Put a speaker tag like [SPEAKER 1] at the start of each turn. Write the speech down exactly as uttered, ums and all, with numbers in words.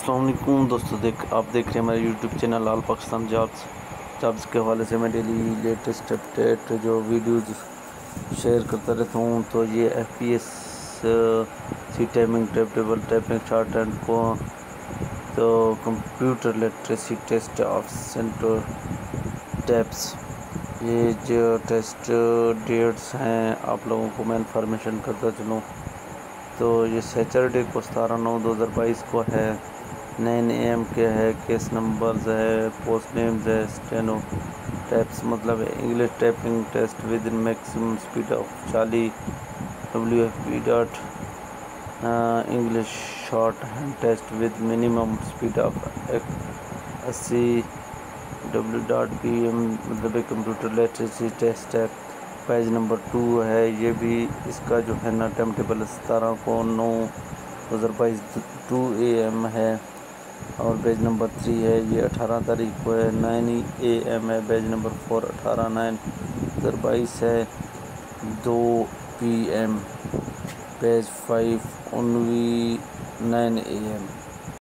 [SPEAKER 1] السلام علیکم دوستو، دیکھ آپ دیکھ رہے ہیں ہمارے YouTube channel all Pakistan jobs jobs کے حوالے سے میں ڈیلی لیٹسٹ اپڈیٹ جو ویڈیوز شیئر کرتا رہتا ہوں. تو یہ F P S C timing type table typing shorthand کو تو computer literacy test of center typist, یہ جو ٹیسٹ ڈیٹس ہیں آپ لوگوں کو میں انفارمیشن کرتا چلوں. تو یہ سیچرڈے کو ستارہ نو دو ہزار بائیس کو ہے. نائن اے ایم کے ہے. کیس نمبرز ہے، پوسٹ نیمز ہے. اسٹینو ٹیپس مطلب English typing test with in maximum speed of چالیس W F P dot English shorthand test with minimum speed of اسی ڈبلیو ڈاٹ پی ایم مطلب computer literacy test ہے. Page number two ہے، یہ بھی اس کا جو ہے نا ٹائم ٹیبل ستارہ کو نو دو ہزار بائیس ٹو اے ایم ہے. اور پیج نمبر تھری ہے، یہ اٹھارہ تاریخ کو ہے، نائن اے ایم ہے. پیج نمبر فور اٹھارہ نائن دو ہزار بائیس ہے، دو پی ایم. پیج فائیو انوی نائن اے ایم.